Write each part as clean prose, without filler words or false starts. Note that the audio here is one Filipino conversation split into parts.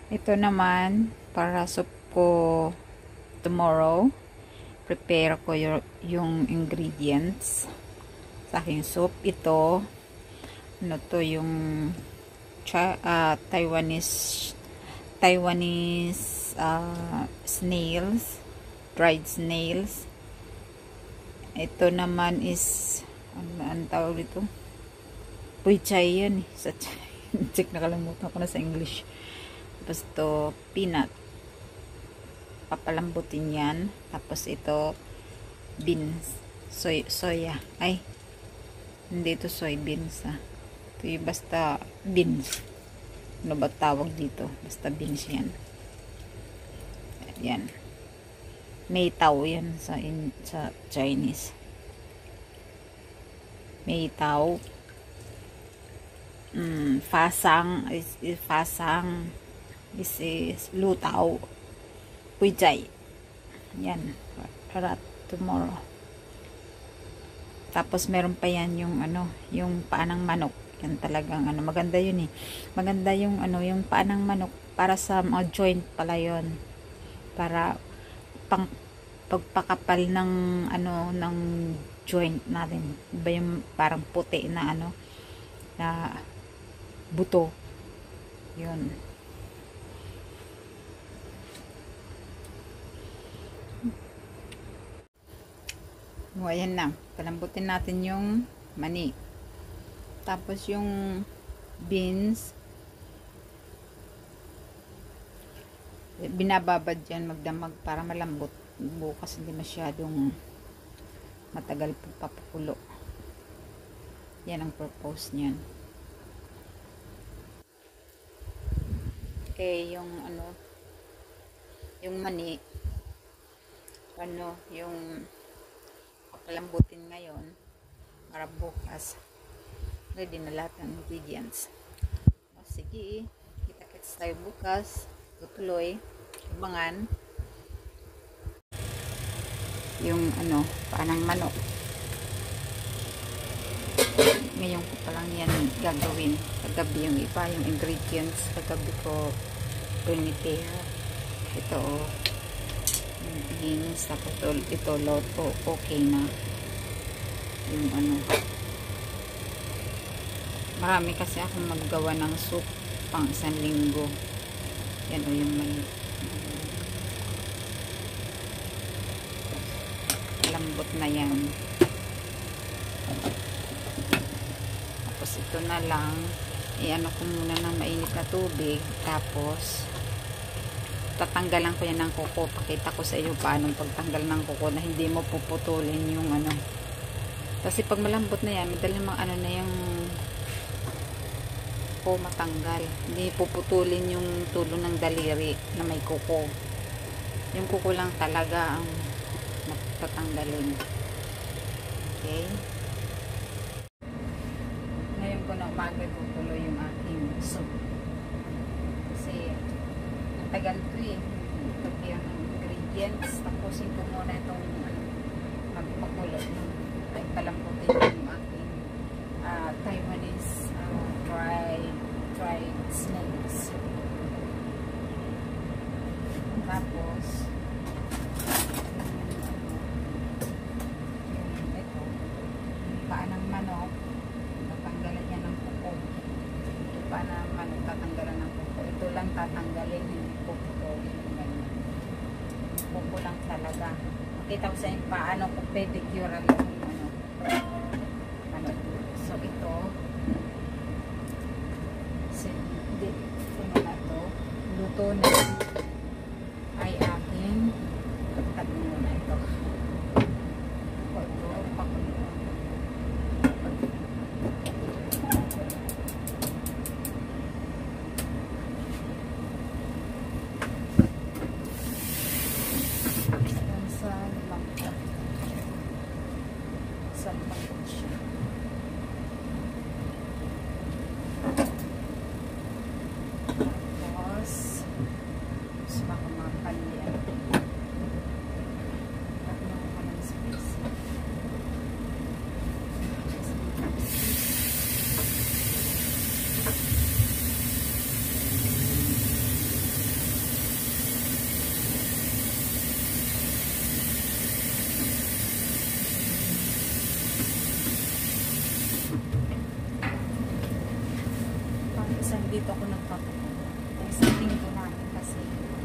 Ito naman, para soup ko tomorrow. Prepare ko yung ingredients sa aking soup. Ito, ano to, yung Taiwanese snails, dried snails. Ito naman is, ano tawag dito? Puichay yan eh. Check, nakalimutan ko na sa English. Tapos ito, peanut. Papalambutin yan. Tapos ito, beans. Soya. Ay, hindi ito soybeans ah. Ito yung basta beans. Ano ba tawag dito? Basta beans yan. Yan. May tao yan sa Chinese. May tao. Fasang is lutaw. Puijay. Yan. Para tomorrow. Tapos meron pa yan yung ano, yung paanang manok. Yan talagang ano, maganda yun eh. Maganda yung ano, yung paanang manok para sa mga joint pala yun. Para pagpakapal ng ano, ng joint natin. Iba yung parang puti na ano, na buto. Yun. O, ayan na. Palambutin natin yung mani. Tapos yung beans, binababad dyan magdamag para malambot. Bukas hindi masyadong matagal papakulo. Yan ang purpose niyan. Okay, yung ano, yung mani, ano, yung papalambutin ngayon para bukas ready na lahat ng ingredients. O, sige, kita-kits tayo bukas. Tutuloy, abangan yung ano, paanang manok. Ngayon ko pa lang yan gagawin. Kagabi yung iba, yung ingredients kagabi ko prepare. Ito yung beans, tapos ito loto, okay na yung ano. Marami kasi akong maggawa ng soup pang isang linggo. Yan o yung may lambot na yan. Tapos ito na lang, i-ano ko muna ng mainit na tubig. Tapos tatanggalan ko yan ng kuko. Pakita ko sa iyo paano pagtanggal ng kuko na hindi mo puputulin yung ano. Kasi pag malambot na yan, madali mang ano na yung kuko matanggal. Hindi puputulin yung tulo ng daliri na may kuko. Yung kuko lang talaga ang tatanggalin. Okay. Ngayon ko na umaga tutuloy yung aking soup. Kasi ang tagal to eh. Pagkiyang ng ingredients. Tapusin ko muna itong magpakulo. Ay palamputin yung aking Taiwanese dried snakes. Tapos ito, paanang manok, tatanggalan yan ng kuko. Ito paanang manok, tatanggalan ng kuko. Ito lang tatanggalin, hindi kuko. Kuko lang talaga. Makita ko sa inyo paano ko pedicure lang yung ano. So ito, luto na ay aking tabi muna ito. Ito, pakulo. Sa lampak. Sa lampak siya. Tapos minsan dito ako nagpapuko. Isang linggo namin kasi.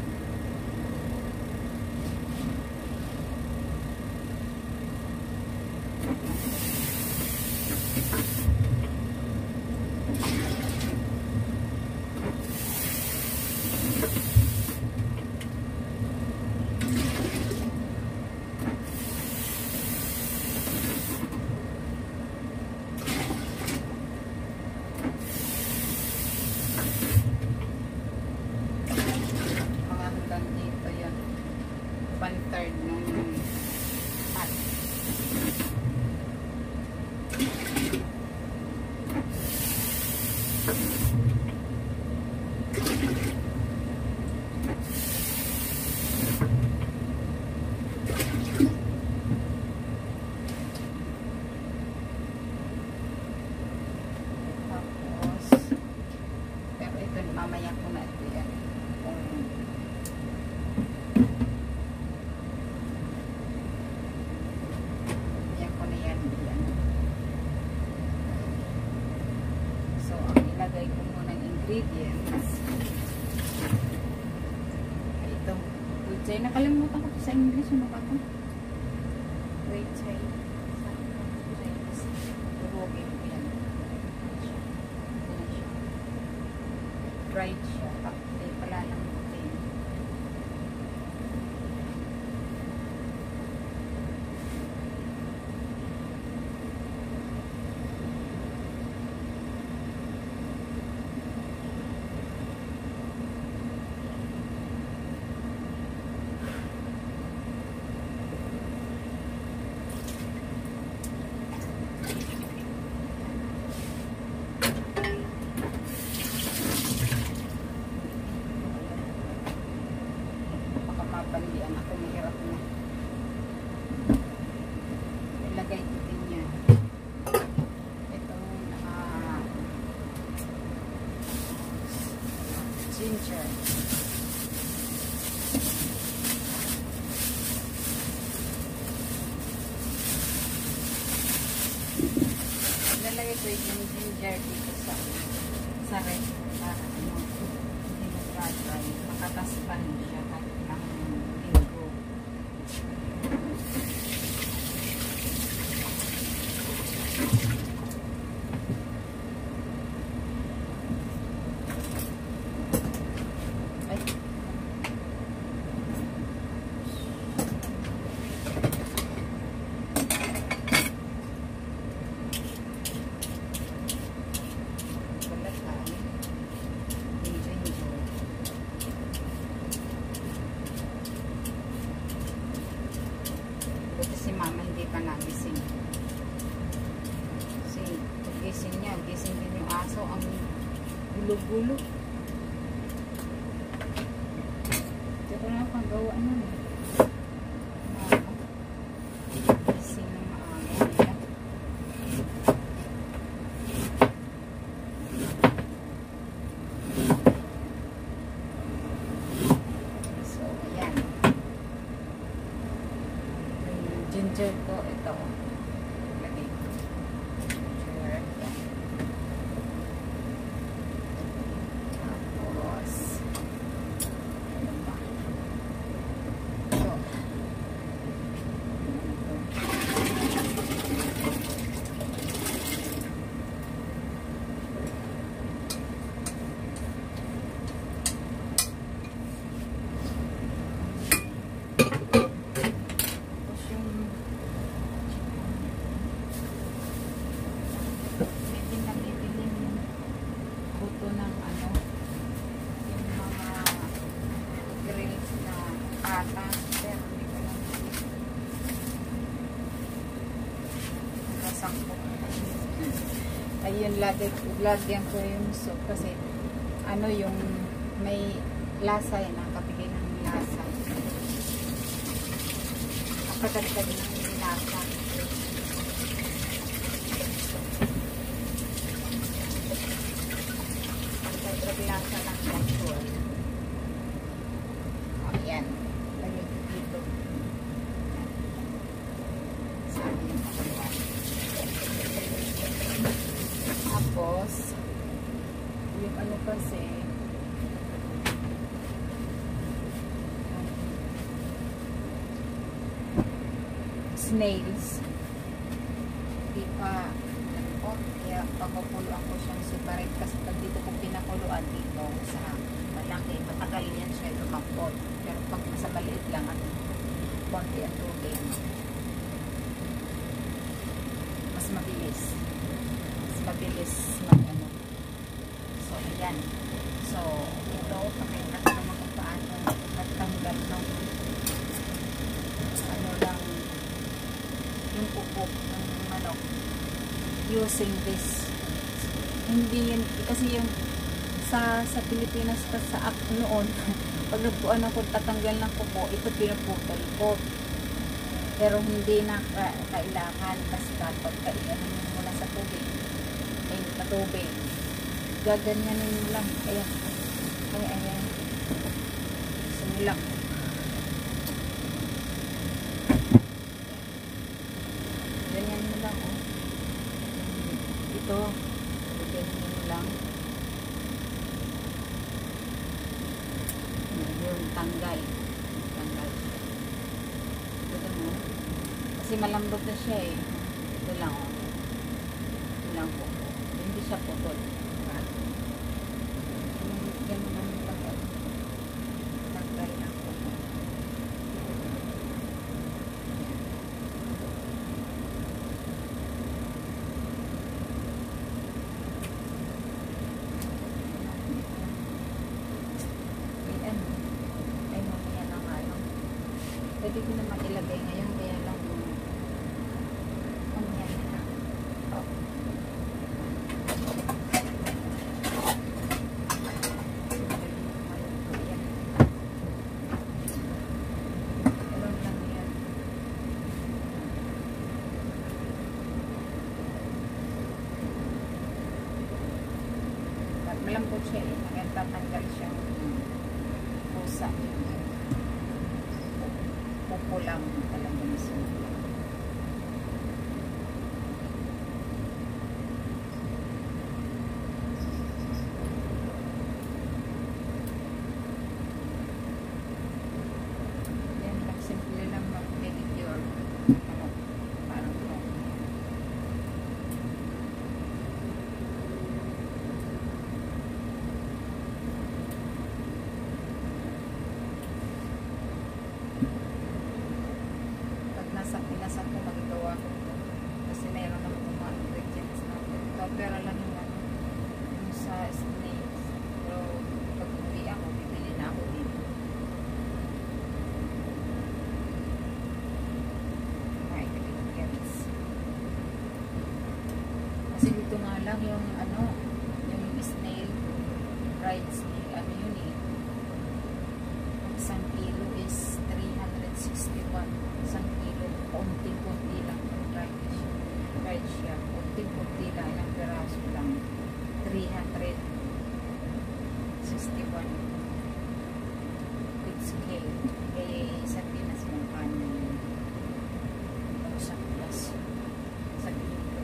One-third ng pat. Tapos, pero ito mamaya ko na ito yan. Ilagay ko muna ng ingredients. Ito. Wait, chay. Nakalimutan ko ito sa English. Ano ba ito? Wait, chay. Durugin ko yan. Dried siya. Tapos pala lang puti. Pandian ako, mahirap na. Ilagay ko din yan. Ito, ginger. Ilalagay ko yung ginger dito sa red. Para hindi mag-dry. Makataspan siya kahit lang linggo. Ay. Si mama hindi pa nagising. Kasi gising niya, gising din yung aso, ang gulo-gulo. Ito ko na paggawa nun. Gising ng maaga. So, ayan. Ginger ko ito. Lagay ko. Ginger. Tapos ano ba? Ito. Ayun, lagyan ko yung soup kasi ano yung may lasa yan, nakapigay ng lasa. Nakadagdag ng lasa. Nakadagdag lasa ng gasol. Ayan, lagyan ko dito. Sabi yung pakaluan. Tapos, yung ano kasi snails. Hindi pa po, kaya pagkukuluan ko siyang separate kasi pag dito ko pinakuluan dito sa malaki, matagal yan siya lumapot. Pero pag nasa maliit lang at konti ang tubig, mas mabilis mag ano. So ayan, so ito pakita ko naman kung paano nagtanggal ng ano lang yung pupok ng manok using this. Hindi yan kasi yung sa Pilipinas pa sa noon pag nagpuan ako tatanggal ng kuko, ito pinuputol ko. Pero hindi na kailangan kasi kapag kailangan mo mula sa tubig, ay patubig, gaganyanin mo lang. Ayan, ayan, sumilak. Ganyan mo lang, oh. Ito, ganyan mo lang. Yung tanggal siya. Ito mo. Kasi malambot na siya eh. Ito lang, oh. Ito lang po. Hindi siya putol. Ganyan lang tanggal. Tanggal lang po. Pwede ko naman ilagay ngayon, kaya lang yan na. Oh. Meron lang yan. Malambot siya eh. Nagtatanggal siyang pusa. Pupo lang talaga nasa. Yan lang, simple lang mag-pedicure. Parang ito. Pinasa ko magagawa ko ito. Kasi meron naman itong mga ingredients na ito. Pero lang yung sa snakes. Pero pag uwi ako, bibili na ako dito. Mga ingredients. Kasi dito nga lang yung ano, yung snail, fried snail, ano yun eh. Isang kilo is 361. Isang kilo, konti-konti lang fried siya. Konti-konti lang, ilang peraso lang. 361 with scale. Kaya sa Pinas mong kanin yun. Sa plus. Sa kilo.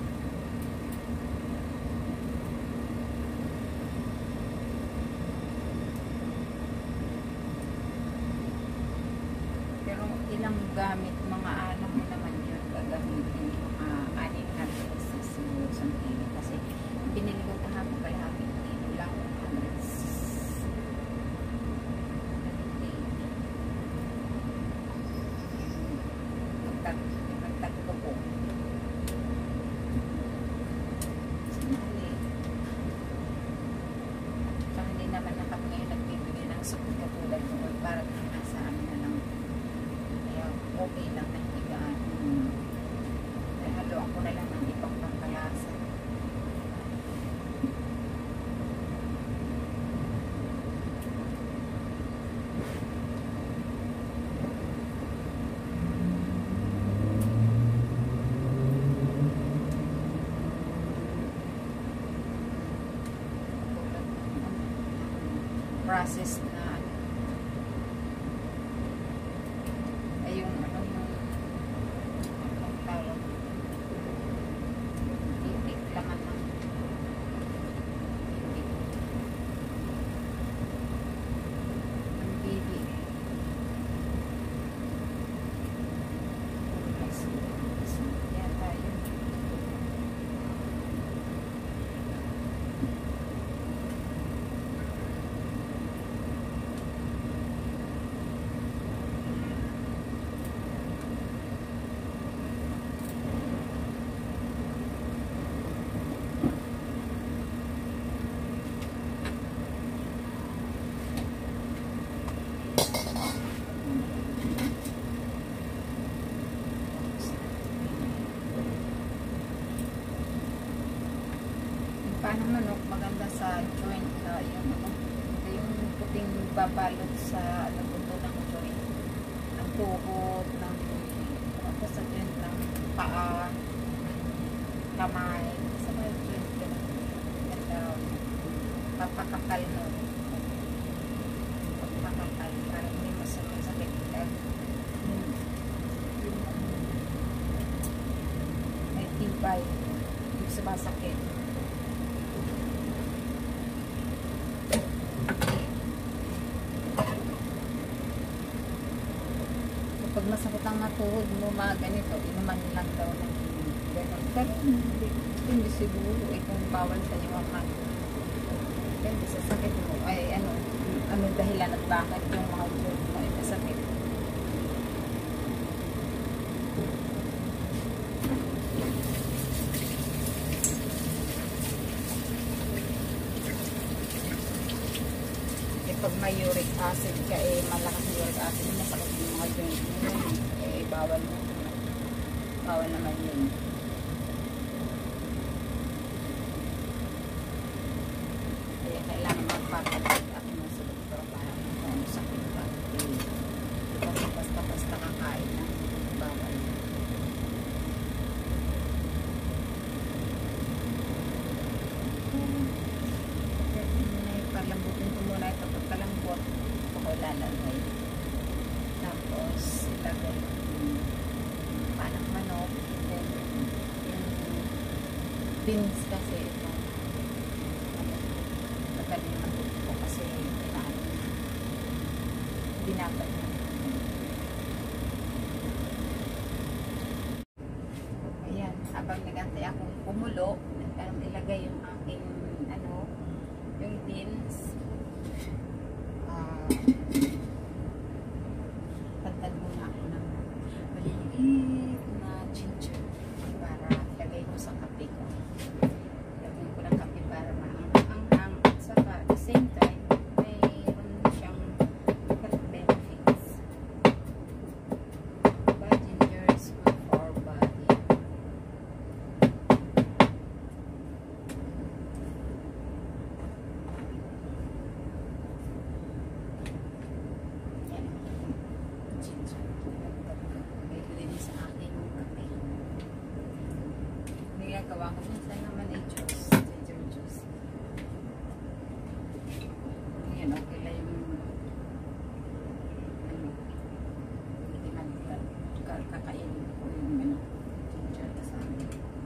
Pero ilang gamit, mga alam mo naman yun, gagamitin mga 600 siguro sa kilo. Kasi binili ko kahapon kalahating kilo lang. Nagtagpo ko. Sinali. So, hindi naman na kami ngayon nagbibigay ng sakit katulad noon para sa amin na lang. Okay lang na higaan. Haluan ko na lang ng ibang pangkalasa. Processed na ay yung ano yung tawag titik laman ng titik nagbabalot sa ano po ng joint, ng tuhod, ng basta joint ng paa, kamay, sa mga joint ko na papakapal nun, papakapal para hindi masakit may tibay, hindi sumasakit. Pag masakit ang tuhod mo, mga ganito, inuman lang daw ng gano'n. Pero hindi siguro, kung bawal sa inyo ang depende sa sakit mo, ay ano dahilan at bakit yung mga joint mo ay masakit. Pag may uric acid ka, malakas yung uric acid, masakit yung mga joint mo, bawal mo. Bawal naman yun. Kaya kailangan magpapalit ako na sa doktor para kung sakit ba. Basta kakain na. Bawal. Palambutin ko muna ito. Pagkalambot, ito ko lalagay. Tapos, ilagay panang manok. Then, yung beans kasi ito. Magaling naman ko kasi binabad na. Ayan, habang nagantay akong kumulo, ilagay yung aking yung beans. Pagtad muna ako ng maliliit na ginger para ilagay ko sa kape ko. Ilagay ko ng kape para maanghang at saka at the same time mayroon siyang health benefits. Diba? Ginger is good for our body. Gawa ko minsan naman ay juice, ginger juice. Ayan, okay lang yung hindi man kakainin ko yung ginger kasama.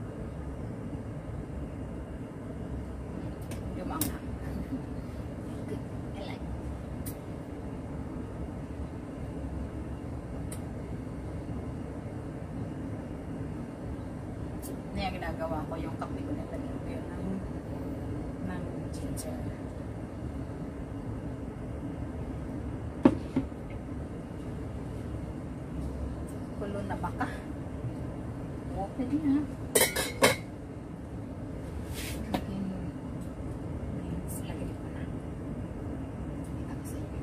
Lumanga. I like. Kaya ginagawa ko yung kape ko na lagyan ko yun ng ginger. Kulo na baka. Open na. Lagyan ko na. Kita ko sa inyo.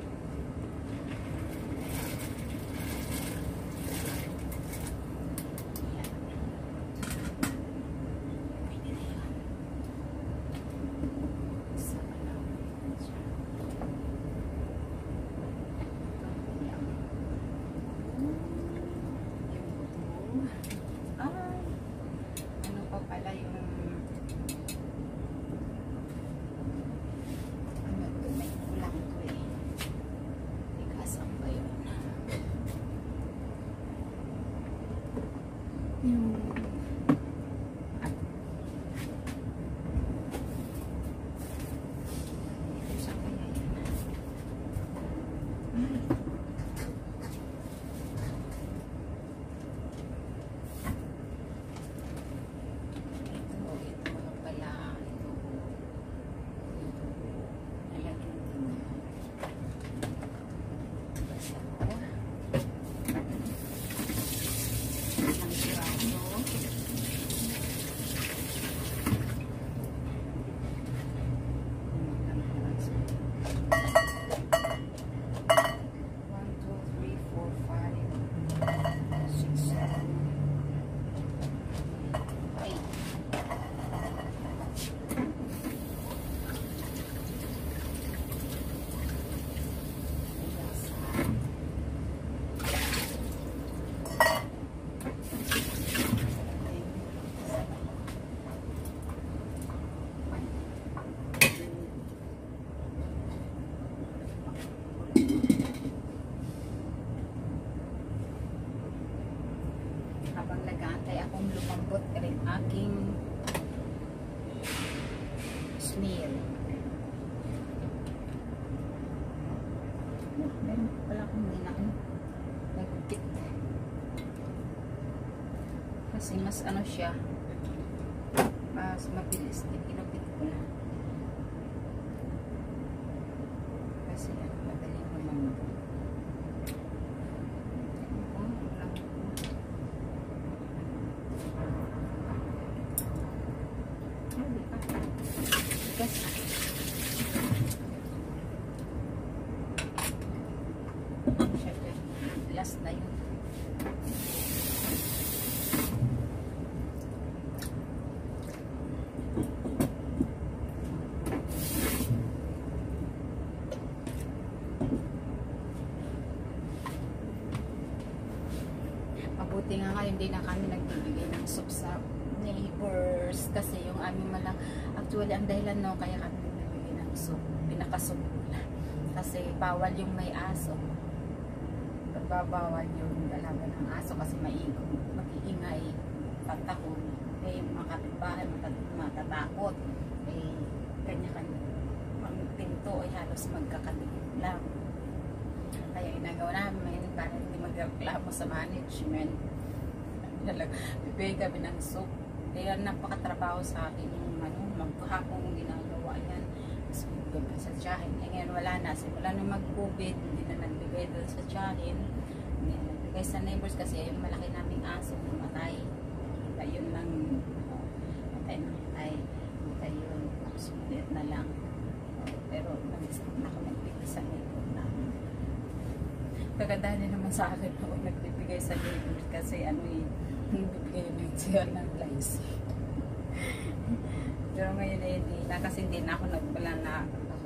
snail. Meron pala akong nagpit. Kasi mas ano siya, mas mabilis din. Inupit ko na. Kasi madali naman. Siyempre, last na yun. Mabuti nga nga hindi na kami nagbibigay ng soup sa neighbors kasi yung aming malang actually ang dahilan no kaya kami nagbibigay ng soup, pinakasup na kasi bawal yung may aso, pagbabawal yung alaga ng aso kasi mag-iingay, tatakot, may mga kapitbahay matatakot, kanya-kanya ang pinto ay halos magkakadikit lang. Kaya ginagawa namin para hindi magreklamo sa management. Bibigay kami ng soup. Kaya napakatrabaho sa akin yung maghapong ginagawa yan. Tapos bibigay sa tiyahin. Ngayon wala na. Simula nung mag-COVID, hindi na nagbigay doon sa tiyahin. Hindi na nagbigay sa neighbors kasi yung malaki naming aso namatay. Yun lang. Matay yun. Tapos ulit na lang. Pero nag-stop na kami nagbigay sa neighbor namin. Kagandahan din naman sa akin ako nagbibigay sa neighbors kasi bibigay yun siya ng lice. Pero ngayon hindi na kasi hindi na ako nagbala na ako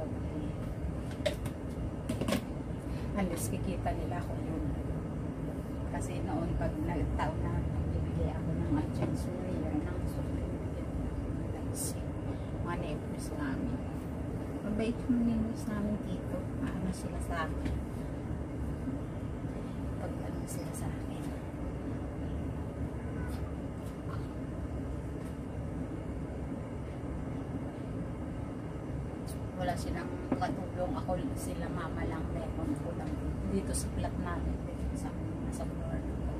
halos kikita nila ako yun. Kasi noon pag nagtaon na nagbibigay ako ng Agent Surya ng bibigyan ng lice. Mga neighbors namin. Mabait yung neighbors namin dito. Ano sila sa akin. Sila sa akin. Wala silang katulong. Ako sila mama lang. Meron ko lang dito sa flat namin. Dito sa floor.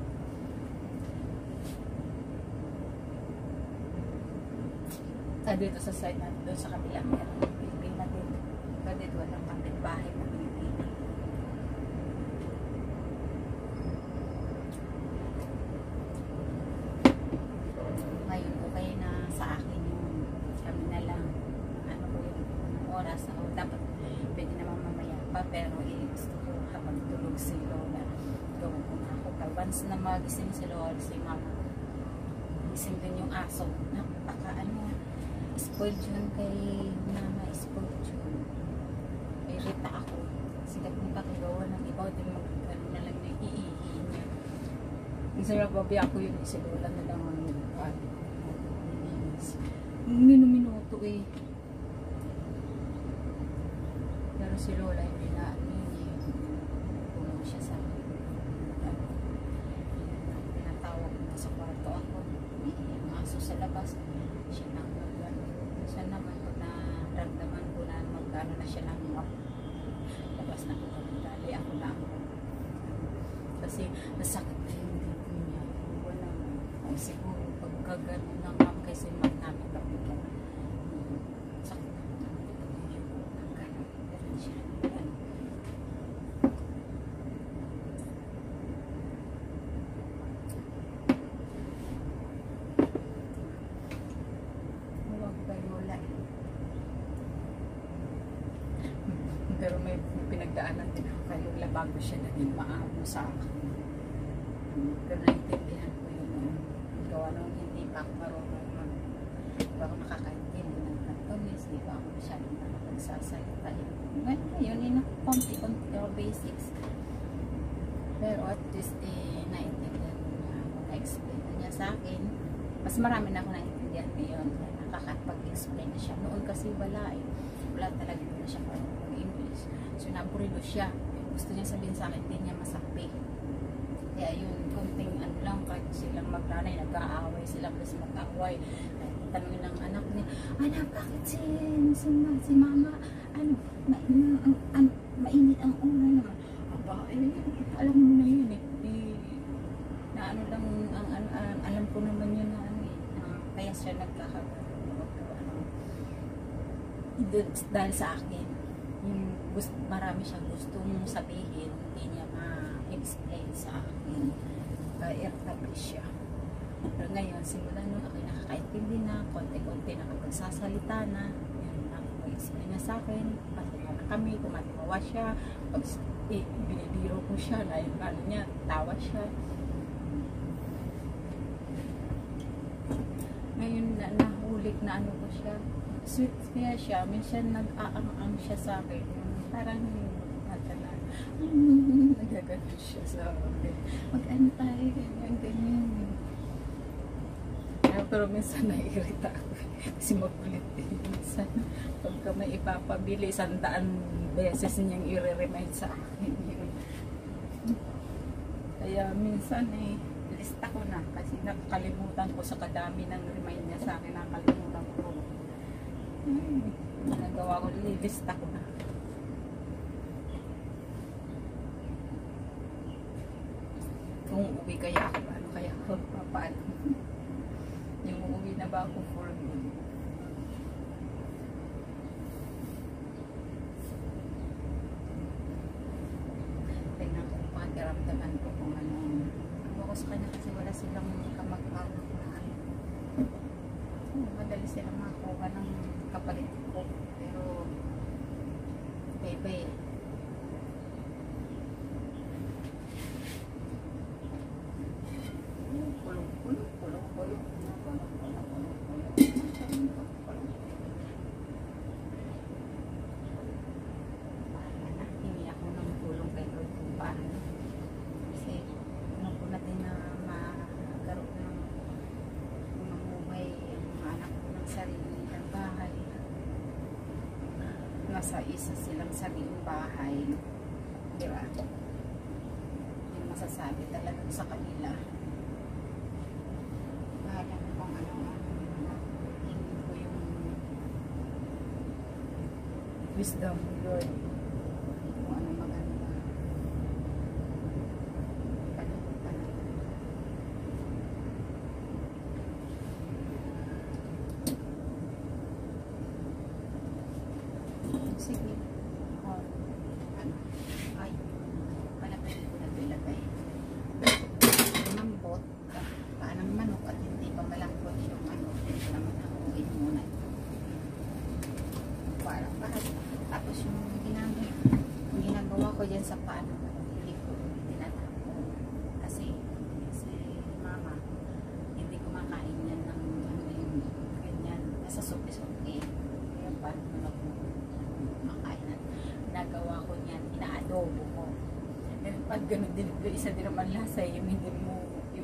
Dito sa side natin. Doon sa kabila meron. Pilipina din. Pero dito walang kapitbahay na Pilipina. Dapat pwede naman mamaya pa pero gusto ko habang tulog si Lola gawin ko na ako once na magising si Lola si mama gising din yung aso napaka spoiled yun kay mama, spoiled yun irita ako sila kung pakagawa ng iba din na lang na iihi niya isa na babi ako yun si Lola na lang ang minuto pero si Lola hindi na puno siya sa tinatawag na sa kwarto ako yung aso sa labas siya naman ko na ramdaman ko na magkano na siya ng labas na ko dali ako na ako kasi nasakit na yung dito niya siguro pagkagano ng ma'am kasi ma'am namin kapitlan sakit na pero may pinagdaanan din ako kay Lola bago siya naging maamo sa akin. Pero naintindihan ko yun. Gawa nung hindi pa ako marunong hindi pa ako nakakaintindi ng Cantonese, hindi pa ako masyadong nakapagsasalita. Ngayon, konti-konti o basics. Pero at least, naintindihan ko na ako. Na-explain na niya sa akin. Mas marami na ako naintindihan ngayon. Nakakapag-explain na siya. Noon kasi wala wala talaga na siya parang English. So, naburido siya. Gusto niya sabihin sa akin, hindi niya masabi. Kaya yun, konting lang kahit silang magnanay, nag-aaway sila kasi mag-aaway. Tanongin ng anak niya, anak, bakit si mama, mainit ang ulo naman. Aba, alam mo na yun na ano lang, alam ko naman yun na kaya siya dahil sa akin, marami siyang gustong sabihin, hindi niya ma-explain sa akin. Kaya irritable siya. Pero ngayon, simula nung ako nakakaintindi na, konti-konti nakapagsasalita na, yun, nakapag-explain niya sa akin, pati na kami, tumatawa siya, pag binibiro ko siya, na yung ano niya, tawa siya. Ngayon, nahulik na ano ko siya, sweet kaya siya, minsan nag-aang-ang siya sa akin, parang nagagalit siya sa akin. Mag-ano tayo, ganyan. Pero minsan naiirita ako kasi makulit minsan. Pagka may ipapabili, 100 beses niyang i-remind sa akin yun. Kaya minsan lista ko na kasi nakakalimutan ko sa kadami ng remind niya sa akin, nakakalimutan ko. Nagawa ko, lilista ko na. Kung uuwi kaya ako, ano kaya ako, paano? Yung uuwi na ba ako for good? Tingnan ko pakiramdaman ko kung ano. Ako sa kanya kasi wala silang kamag-anak na ano. Madali silang makuha ng kapalit ko. Pero, bebe. Nasa isa silang sariling bahay, di ba? Yung masasabi talaga sa kanila. Bahala ko kung ano, hindi ko yung wisdom, Lord. Kung ano maganda. Sige. Ay, palapit ko na ilagay. Mambot, paanang manok at hindi pa malambot yung ano. Ito naman ako muna. Parang bahas. Tapos yung ginagawa ko dyan sa paano, hindi ko tinatapo. Kasi si mama, hindi kumakain yan ng ano yung ganyan. Nasa suki-suki. Kaya paano ako makainan. Nagawa ko niyan, inaadobo ko. And pag ganun din, isa din naman lasa, yung hindi mo,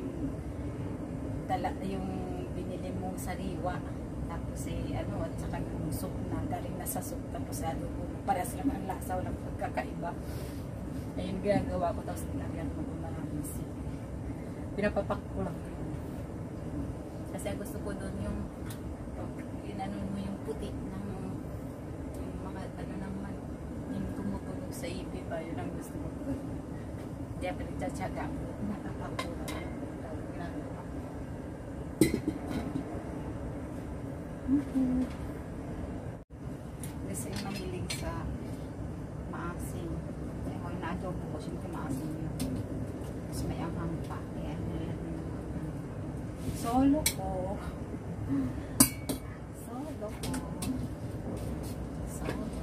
yung binili mong sariwa. Tapos ano, at saka yung soup na, galing na sa soup, tapos adobo. Parehas lang ang lasa, walang pagkakaiba. Ayun, ginagawa ko, tapos nilagyan ko ng maraming soup. Pinapapak ko lang yun. Kasi gusto ko doon yung, inanon mo yung puti ng ano naman, yung tumutulog sa ibi ba, yun ang gusto ko. Kaya pinagtsatsaga ko, nakakapura ko. Kasi mahilig sa maasim. Kaya kung na-adobo ko, siyempre maasim yun. Tapos may anghang pa. Kaya solo ko. Solo ko. Solo.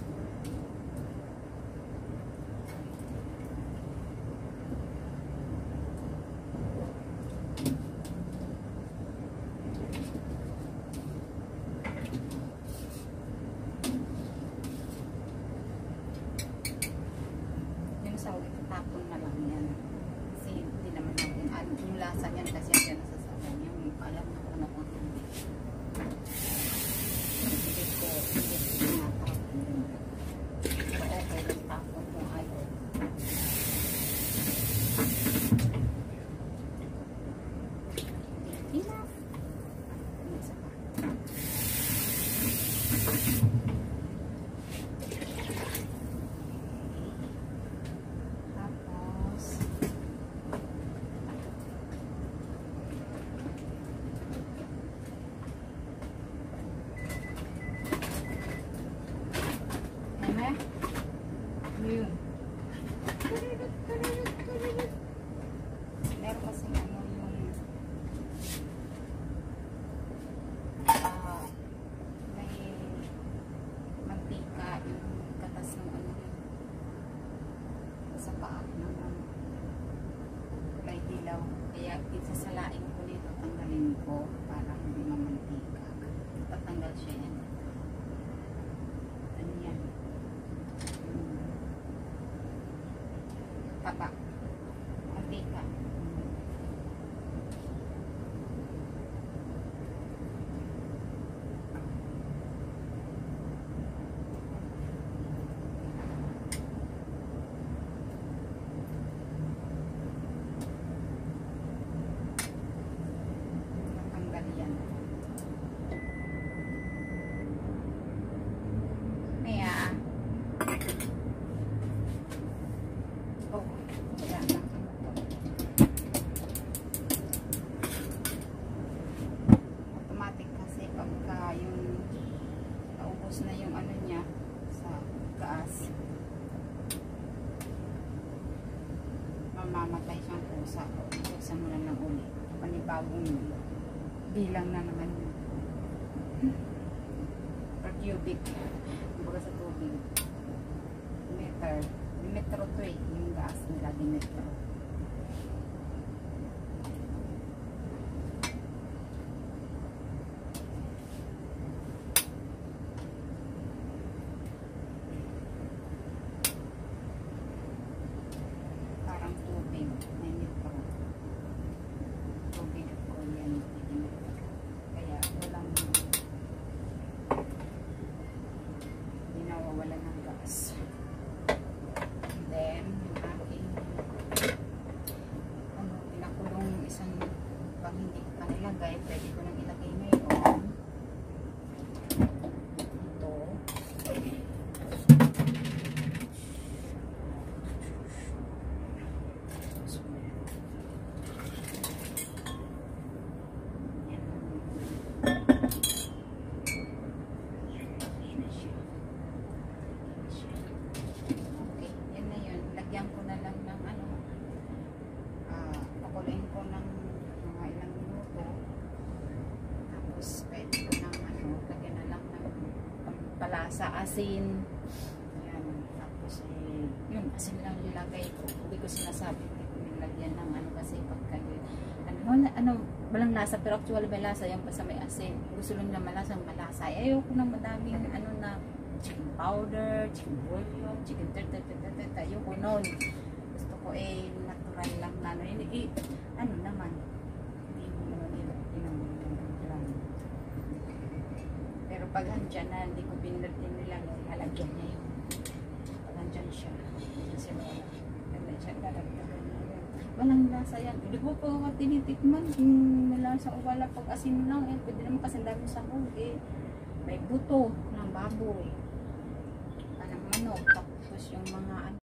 Tapon na lang yan. Kasi hindi naman natin yung lasa niyan kasi yan nasasabi. Yung alam na kung ano hindi. Hindi ko tinatapon. Pero okay lang tapon mo ayaw. Kaya isasalain ko nito, tanggalin ko para hindi mamantika. Tatanggal siya yan. Ano yan? Taba. Mantika. Automatic kasi pagka yung naubos na yung ano niya sa gas, mamamatay siyang pusa. Buksan mo na lang ulit. Panibagong bilang na naman yun. Per cubic. Kumbaga sa tubig. Meter. Metro to eh. Yung gas nila di metro. Parang tubig. May metro. Tubig ko yan. Kaya walang hindi nawawala ng gas. Then, yung aking pinakulong isang pag hindi ko pa nilagay, pwede ko nang ilagay ngayon. Ito. Lagyan ko na lang ng ano, pakuluin ko ng mga ilang minuto, tapos pwede ko ng ano, lagyan na lang ng palasa, asin, ayan, tapos yun, asin lang nilagay ko. Hindi ko sinasabi, hindi ko nilagyan ng ano kasi pagka ano, walang lasa, pero actually may lasa yan basta may asin. Gusto lang na malasang malasa, ayoko ng madaming ano na chicken powder, chicken bouillon, chicken ayoko nun. Gusto ko natural lang na ano. Ano naman, hindi mo naman lang. Pero pag andyan na, hindi ko nilagay, halagyan niya yun. Pag andyan siya, walang lasa yan. Hindi ko pa tinitikman kung may lasa o wala. Pag asin lang, pwede naman kasi dami sa huli. May buto ng baboy. Manok, tapos yung mga